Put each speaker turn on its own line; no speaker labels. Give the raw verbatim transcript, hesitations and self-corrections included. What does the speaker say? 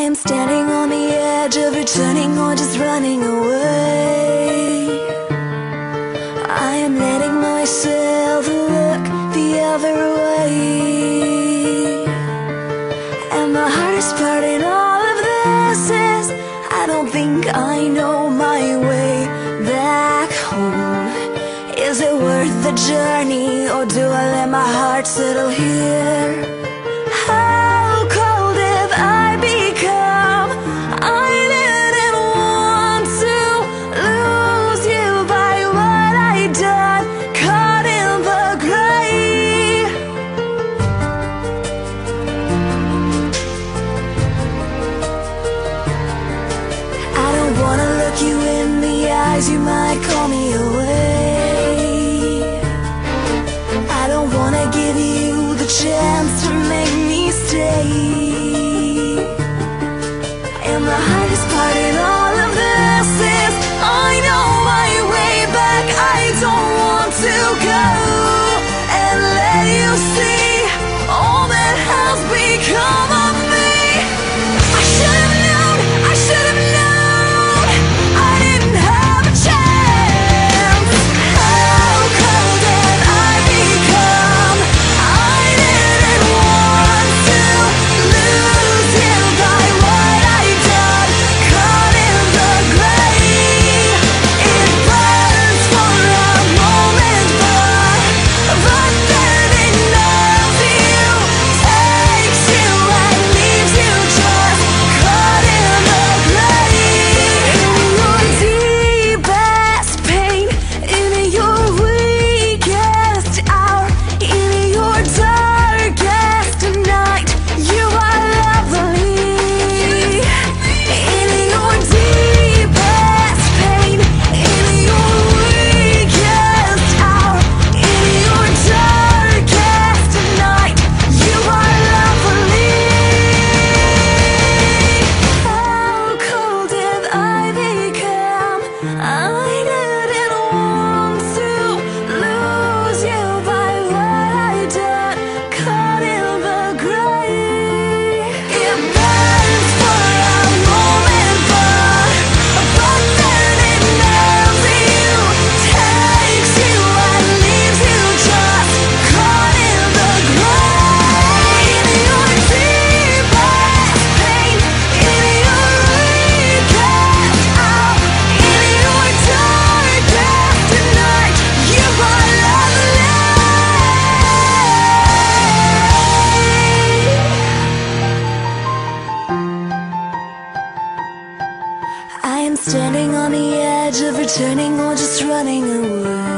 am standing on the edge of returning or just running away. I am letting myself look the other way. And the hardest part in all of this is I don't think I know my way back home. Is it worth the journey, or do I let my heart settle here? How cold have I become? I didn't want to lose you by what I done, caught in the gray. I don't wanna look you in the eyes, you might call me away. I don't wanna give you the chance to make me stay. And the hardest part in all of this is I know my way back. I don't want to go and let you see all that has become of me. I should have known, I should have known I didn't have a chance. How cold have I become? I didn't want to lose you by what I done, caught in the gray. It burns for a moment, but but then it numbs you, takes you and leaves you just caught in the gray. In your deepest pain, in your weakest hour, in your darkest night, you are lovely. In your deepest pain, in your weakest hour, in your darkest night, you are lovely. How cold have I become? I didn't want to lose you by what I done, caught in the gray. It burns for a moment, but but then it numbs you, takes you and leaves you just caught in the gray. In your deepest pain, in your weakest hour, in your darkest night, you are lovely. I am standing on the edge of returning or just running away.